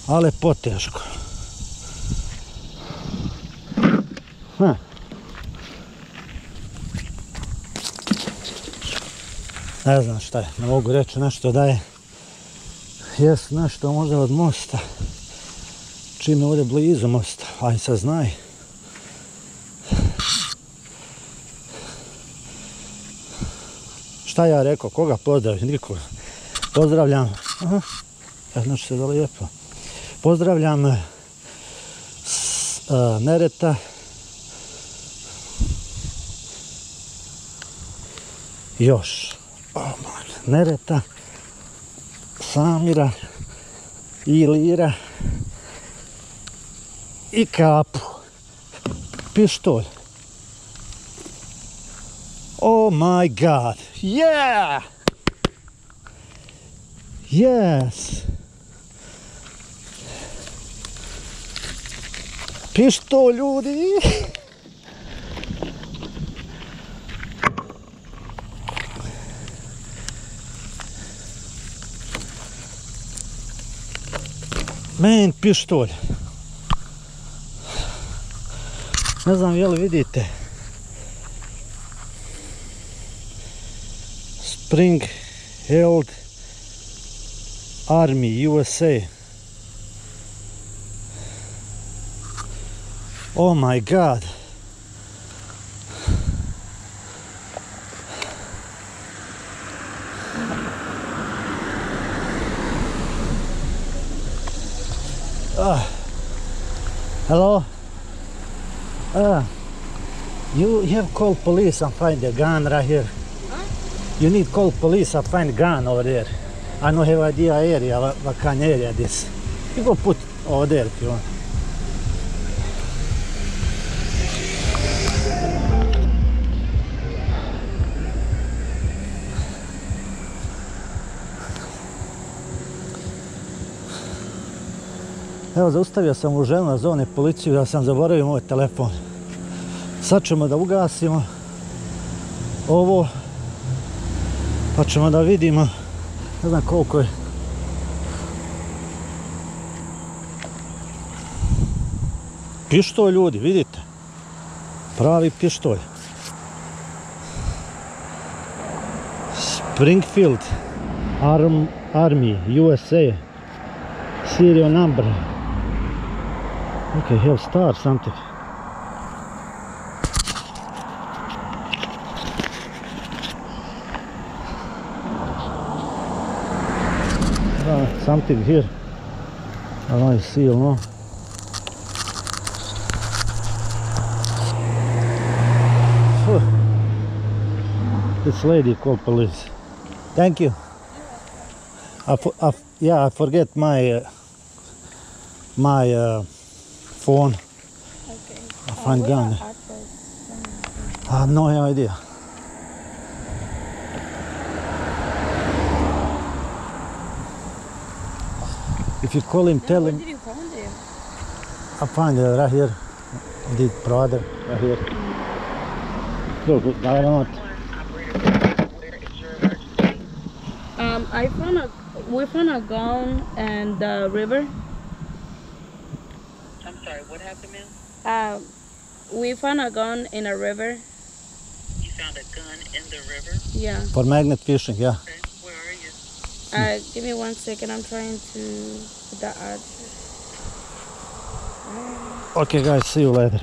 ali poteško. Ne znam šta je, ne mogu reći nešto da je. Jest nešto možda od mosta. Čim je ovdje blizu mosta, aj sad znaj. Šta ja rekao, koga pozdravim? Niko. Pozdravljam. Znači se da lijepo. Pozdravljam Nereta. Još. Nereta. Samira. Ilira. I Kapu. Pištolj. Oh my god. Yeah! Yes! Pištolj, ljudi! Man, pištolj. Ne znam je li vidite. Spring Held Army USA. Oh my god. Hello? You have called police and find a gun right here. Huh? You need call police and find gun over there. I don't have idea area, what kind of area this. You go put over there if you want. Evo, zaustavio sam u želnoj zoni policiju, ja sam zaboravio moj telefon. Sad ćemo da ugasimo ovo, pa ćemo da vidimo, ne znam koliko je. Pištolj, ljudi, vidite? Pravi pištolj. Springfield Army USA. Serial number. Okay, have star something. Something here. I don't know, seal, no? This lady called police. Thank you. Yeah, I forget my phone. Okay. I find gun. I have no idea. If you call him, tell him. Where did you find him? I find it right here. The brother right here. Look, I don't know. We found a gun in the river. I'm sorry, what happened, ma'am? We found a gun in a river. You found a gun in the river? Yeah. For magnet fishing, yeah. Okay, where are you? Give me 1 second. I'm trying to put the address. Okay, guys, see you later.